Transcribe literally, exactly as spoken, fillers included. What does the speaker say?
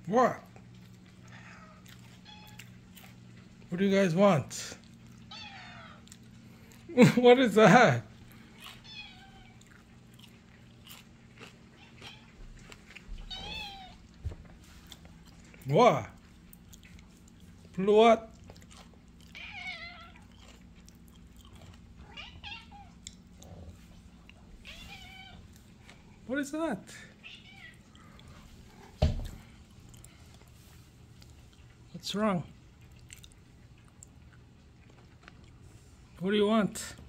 What? What do you guys want? What is that? What? What? What is that? What's wrong? What do you want?